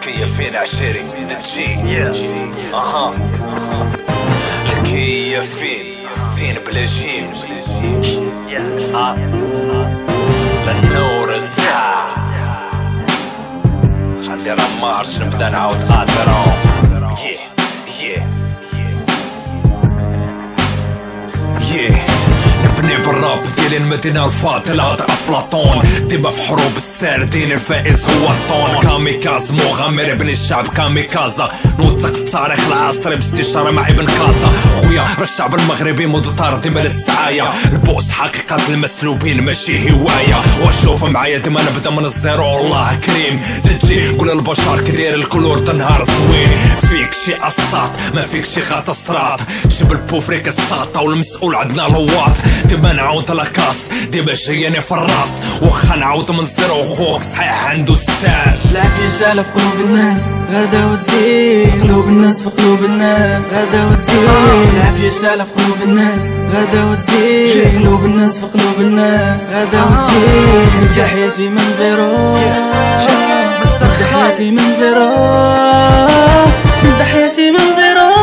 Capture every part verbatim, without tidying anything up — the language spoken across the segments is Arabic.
مكيفين عشري دجي اها مكيفين فين بلا جيم ها للنور الزاع عندي رمارش نبدا نعاود ازرو يه يه يه نبني بالراب ديال المدينة الفاضلة تاع افلاطون، ديما في حروب الساردين الفائز هو الطون. كاميكاز مغامر ابن الشعب كاميكازا، نوثق التاريخ العصري باستشارة مع ابن كازا. خويا راه الشعب المغربي مضطر ديما للسعاية، البؤس حقيقة المسلوبين ماشي هواية. وشوف معايا ديما نبدا من الزيرو الله كريم. تجي قول البشر كدير الكلور تنهار زوين، فيك شي قصات ما فيك شي غاطا صراط. جيب البوفريك الساطة والمسؤول عندنا لواط، ديما نعاود لاكاس ديما جاياني في الراس. وخا نعاود من الزيرو خوك صحيح عنده ستاس. العافية شالة في قلوب الناس غدا وتزيد، قلوب الناس في قلوب الناس غدا وتزيد. العافية شالة في قلوب الناس غدا وتزيد، قلوب الناس في قلوب الناس غدا وتزيد. نبدا حياتي من زيرو، نبدا حياتي من زيرو، نبدا حياتي من زيرو.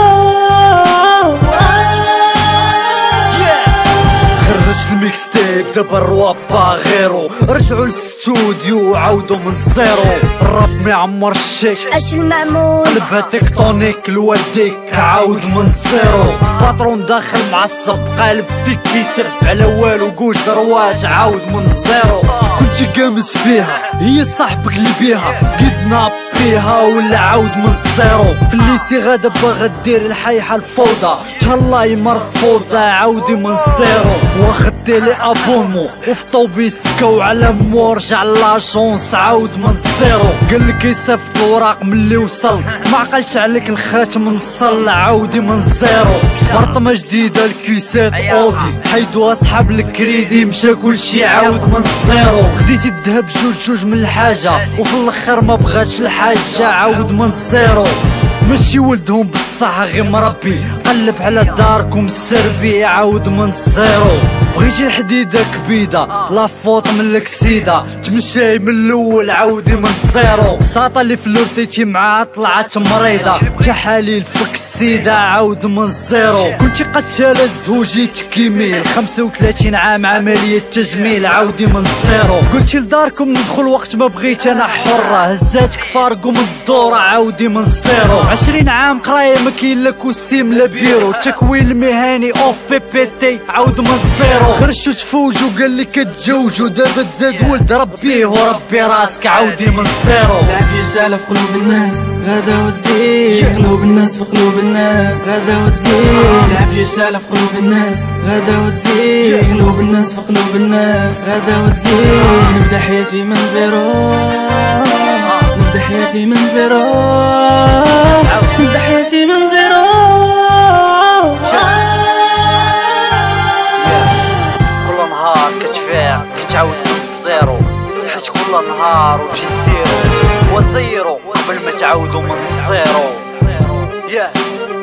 خرجت الميكس تيب دابا الرواب باغيرو، رجعوا للاستوديو وعاودوا من الزيرو. الراب ما يعمر الشيك اش المعمول، قلبها تكتونيك الوديك عاود من الزيرو. باترون داخل معصب قالب فيك كيسب على والو قوش درواج عاود من الزيرو. كنتي قامس فيها هي صاحبك اللي بيها، قدنا فيها ولا عاود من الزيرو. في الليسي غادا باغا دير الحيحة الفوضى، تهلاي مرفوضة عاودي من الزيرو. واخدتي لي ابونمو وفي طوبيس تكاو على مو رجع لاجونس عاود من الزيرو. قالك يصيفط الوراق ملي وصل، ما عقلش عليك الخاتم نصل عاودي من الزيرو. برطمة جديدة الكيسات اودي، حيدو اصحاب الكريدي مشا كلشي عاود من الزيرو. خديتي الذهب جوج جوج من الحاجة وفي الاخر ما بغاتش الحاجة عاود من الزيرو. ماشي ولدهم بصح غير مربي، قلب على داركم السربي عاود من الزيرو. بغيتي الحديدة كبيدة لا فوط من الكسيدة، تمشاي من الاول عاودي من الزيرو. الساطة اللي فلورتيتي معاها طلعت مريضة، تحاليل فك السيدة عاود من الزيرو. كنتي قتالة زوجيت كيميل، خمسة وثلاثين عام عملية تجميل عاودي من الزيرو. قلتي لداركم ندخل وقت ما بغيت انا حرة، هزاتك فارقو من الدورة عاودي من الزيرو. عشرين عام قراية ما كاين لا كوسيم لا بيرو، تكوين المهني اوف بي بي تي عاود من الزيرو. خرجتو تفوجو قال لك تجوجو، دابا تزاد ولد ربيه وربي راسك عاودي من الزيرو. العافية شالة في قلوب الناس غدا وتزيد، قلوب الناس في قلوب الناس غدا وتزيد. العافية شالة في قلوب الناس غدا وتزيد، قلوب الناس في قلوب الناس غدا وتزيد. نبدا حياتي من زيرو، نبدا حياتي من زيرو، نبدا حياتي من زيرو. كل نهار كتفيق كتعاود من الزيرو، حيت كل نهار وتجي سيرو وزيرو قبل ما تعاودوا من الزيرو. yeah.